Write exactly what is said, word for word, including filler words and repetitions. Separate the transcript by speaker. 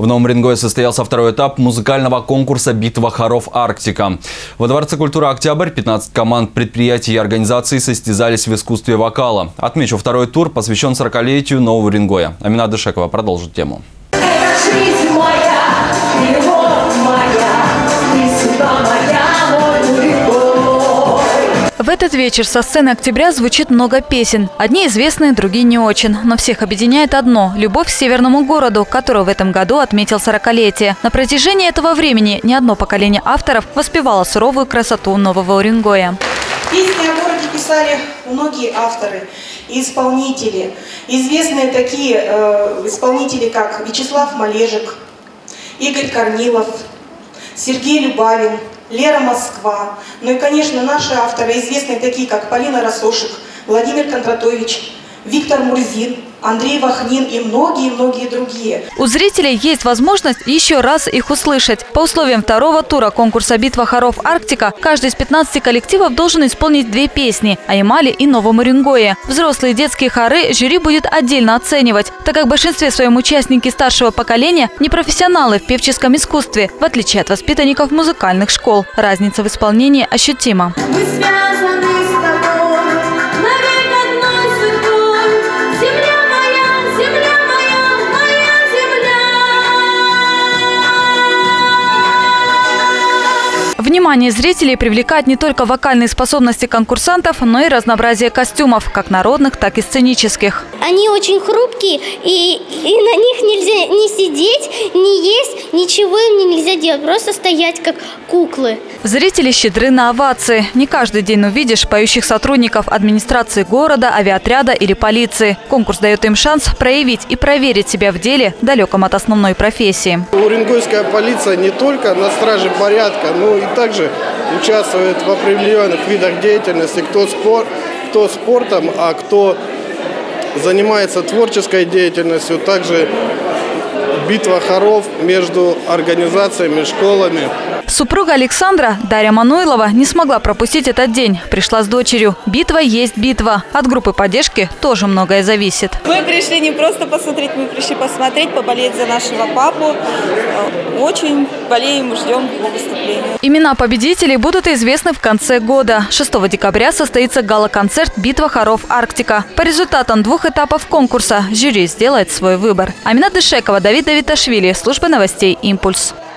Speaker 1: В Новом Уренгое состоялся второй этап музыкального конкурса «Битва хоров Арктика». Во Дворце культуры «Октябрь» пятнадцать команд предприятий и организаций состязались в искусстве вокала. Отмечу, второй тур посвящен сорокалетию Нового Уренгоя. Амина Дышекова продолжит тему.
Speaker 2: В этот вечер со сцены «Октября» звучит много песен. Одни известные, другие не очень. Но всех объединяет одно – любовь к северному городу, который в этом году отметил сорокалетие. На протяжении этого времени ни одно поколение авторов воспевало суровую красоту Нового Уренгоя.
Speaker 3: Песни о городе писали многие авторы и исполнители. Известные такие э, исполнители, как Вячеслав Малежик, Игорь Корнилов, Сергей Любавин, Лера Москва. Ну и, конечно, наши авторы, известные такие, как Полина Росошек, Владимир Кондратович, Виктор Мурзин, Андрей Вахнин и многие-многие другие.
Speaker 2: У зрителей есть возможность еще раз их услышать. По условиям второго тура конкурса «Битва хоров Арктика» каждый из пятнадцати коллективов должен исполнить две песни о Ямале и Новом Уренгое. Взрослые детские хоры жюри будет отдельно оценивать, так как в большинстве своем участники старшего поколения не профессионалы в певческом искусстве, в отличие от воспитанников музыкальных школ. Разница в исполнении ощутима.
Speaker 4: Мы связаны с тобой.
Speaker 2: Внимание зрителей привлекает не только вокальные способности конкурсантов, но и разнообразие костюмов, как народных, так и сценических.
Speaker 5: Они очень хрупкие, и, и на них нельзя ни сидеть, ни есть, ничего им нельзя делать, просто стоять как куклы.
Speaker 2: Зрители щедры на овации. Не каждый день увидишь поющих сотрудников администрации города, авиаотряда или полиции. Конкурс дает им шанс проявить и проверить себя в деле, далеком от основной профессии.
Speaker 6: Уренгойская полиция не только на страже порядка, но и также участвует в определенных видах деятельности, кто, спор, кто спортом, а кто занимается творческой деятельностью. Также битва хоров между организациями, школами.
Speaker 2: Супруга Александра, Дарья Мануилова, не смогла пропустить этот день. Пришла с дочерью. Битва есть битва. От группы поддержки тоже многое зависит.
Speaker 7: Мы пришли не просто посмотреть, мы пришли посмотреть, поболеть за нашего папу. Очень болеем и ждем его выступления.
Speaker 2: Имена победителей будут известны в конце года. шестого декабря состоится гала-концерт «Битва хоров Арктика». По результатам двух этапов конкурса жюри сделает свой выбор. Амина Дышекова, Давид Давиташвили, служба новостей «Импульс».